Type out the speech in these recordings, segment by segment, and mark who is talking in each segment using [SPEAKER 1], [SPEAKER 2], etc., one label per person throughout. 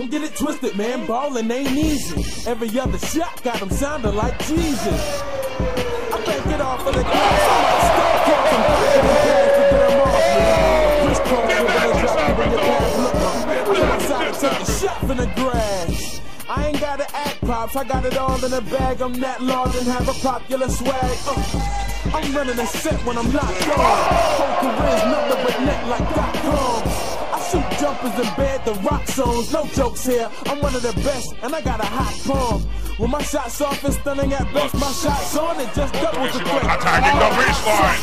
[SPEAKER 1] Don't get it twisted, man, ballin' ain't easy. Every other shot got him sounding like Jesus. I can't get off of the glass, I might start talking back in the past to get him off me. Chris Paul giving a drop, giving your pass, look, I go outside to take a shot from the grass. I ain't gotta act props, I got it all in a bag. I'm that large and have a popular swag. I'm running a set when I'm locked on. Whole career's nothing but net like .coms. I shoot jumpers in bed, the rock songs, no jokes here. I'm one of the best, and I got a hot palm. When my shots off and stunning at best, my shots on it just doubles the threat.
[SPEAKER 2] Attacking the baseline.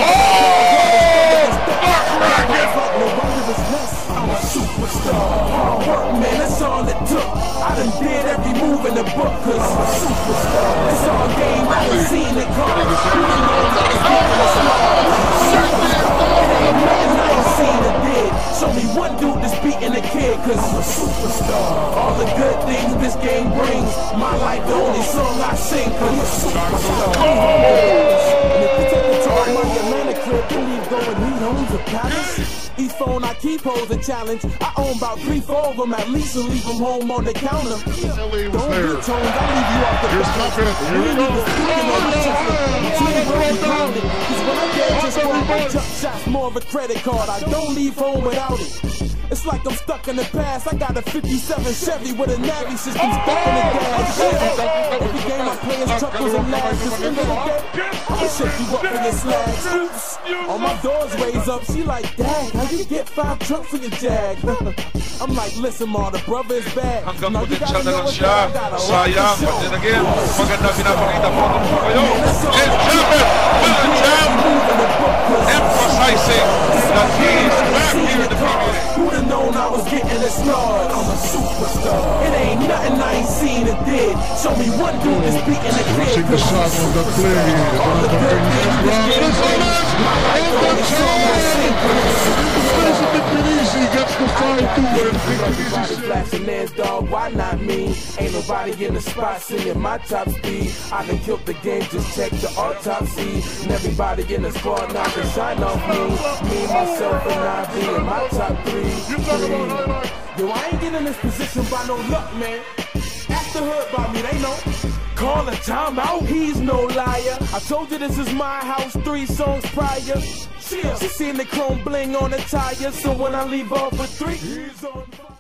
[SPEAKER 1] I'm a superstar. Hard work, man, that's all it took. I done did every move in the book, cause I'm a superstar. It's all game, I done seen it come. Show me one dude that's beating a kid, cause I'm a superstar. All the good things this game brings, my life the only song I sing, cause I'm a superstar. And if you take the talk, my Atlanta crib, then you going, he owns a palace. Each phone I keep holds a challenge. I own about 3-4 of them at least, and leave them home on the counter. Don't be tones, I leave you off the balance. We ain't even speaking on the challenge. The team will be pounded, cause when I get just one my jump shots, more of a credit card. I don't leave home without it. It's like I'm stuck in the past. I got a 57 Chevy with a Navi system stuck in the gas. Every game I play is chuckles and laughs. Cause end of the day, I'll shake you up for your slags. All my doors raise up. She like, Dad, how you get 5 trucks for your Jag? I'm like, listen, Ma, the brother is bad.
[SPEAKER 2] Hanggang potensyal na lang siya. Sayang. But then again, maganda pinapakita po ng kayo. And champ emphasizing that he is back here in the Premier League.
[SPEAKER 1] Who'd have known I was getting a start? I'm a superstar. It ain't nothing I ain't seen or did. Show me one dude that's beating the kid.
[SPEAKER 3] Watching the son of the play.
[SPEAKER 1] All the good things this game brings. My life the only song I sing.
[SPEAKER 3] He gets the 5-2
[SPEAKER 1] flashing theirs, dog, why not me? Ain't nobody in the spot singing my top speed. I done killed the game, just check the autopsy. And everybody in the squad now can shine off me. Me, myself, and I be in my top 3. Yo, I ain't getting in this position by no luck, man. Ask the hood by me, they know. Call a timeout, he's no liar. I told you this is my house 3 songs prior. She seen the chrome bling on the tires, so when I leave off with 3, he's on fire.